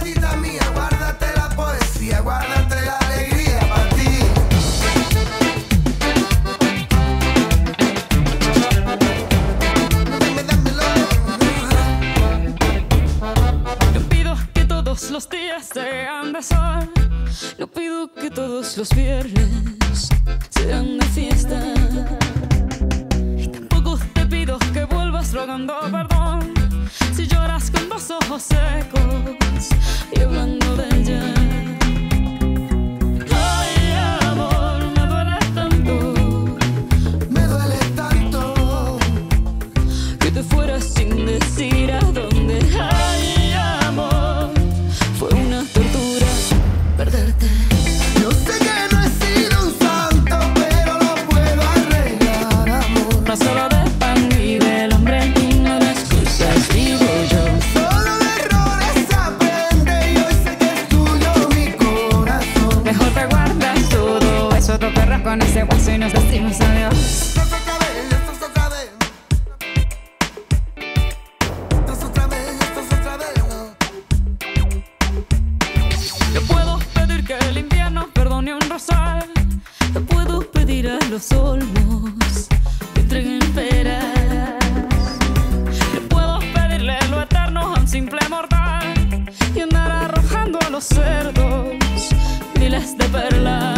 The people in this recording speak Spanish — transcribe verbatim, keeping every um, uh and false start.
Mujercita mía, guárdate la poesía, guárdate la alegría para ti. Dame, dámelo. No pido que todos los días sean de sol, no pido que todos los viernes sean de fiesta. Y tampoco te pido que vuelvas rogando perdón si lloras con dos ojos secos y hablando de ella. Ay, amor, me duele tanto, Me duele tanto que te fueras sin decir a dónde. Ay, amor, fue una tortura perderte. Yo sé que no he sido un santo, pero lo puedo arreglar, amor. No solo de pan vive el hombre y no de excusas vivo yo. Solo de errores se aprende y hoy sé que es tuyo mi corazón. Mejor te guardas todo eso, te perras con ese hueso y nos decimos adiós. Esto es otra vez, esto es otra vez. Esto es otra vez, esto es otra vez. Yo puedo pedir que el invierno perdone un rosal, te puedo pedir a los olmos que entreguen peras. Yo puedo pedirle lo eterno a un simple mortal y andar arrojando a los cerdos miles de perlas.